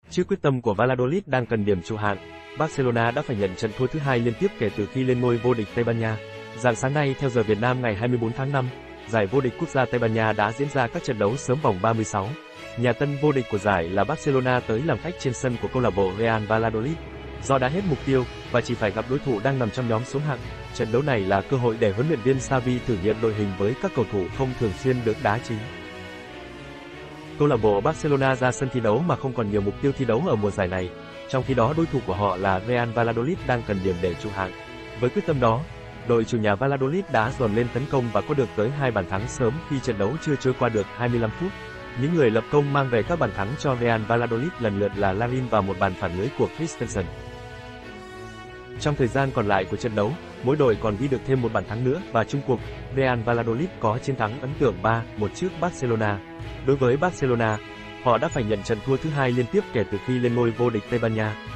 Trước quyết tâm của Valladolid đang cần điểm trụ hạng, Barcelona đã phải nhận trận thua thứ hai liên tiếp kể từ khi lên ngôi vô địch Tây Ban Nha. Rạng sáng nay theo giờ Việt Nam ngày 24 tháng 5, giải vô địch quốc gia Tây Ban Nha đã diễn ra các trận đấu sớm vòng 36. Nhà tân vô địch của giải là Barcelona tới làm khách trên sân của câu lạc bộ Real Valladolid. Do đã hết mục tiêu và chỉ phải gặp đối thủ đang nằm trong nhóm xuống hạng, trận đấu này là cơ hội để huấn luyện viên Xavi thử nghiệm đội hình với các cầu thủ không thường xuyên được đá chính. Câu lạc bộ Barcelona ra sân thi đấu mà không còn nhiều mục tiêu thi đấu ở mùa giải này, trong khi đó đối thủ của họ là Real Valladolid đang cần điểm để trụ hạng. Với quyết tâm đó, đội chủ nhà Valladolid đã dồn lên tấn công và có được tới 2 bàn thắng sớm khi trận đấu chưa trôi qua được 25 phút. Những người lập công mang về các bàn thắng cho Real Valladolid lần lượt là Larin và một bàn phản lưới của Christensen. Trong thời gian còn lại của trận đấu, mỗi đội còn ghi được thêm một bàn thắng nữa và chung cuộc, Real Valladolid có chiến thắng ấn tượng 3-1 trước Barcelona. Đối với Barcelona, họ đã phải nhận trận thua thứ hai liên tiếp kể từ khi lên ngôi vô địch Tây Ban Nha.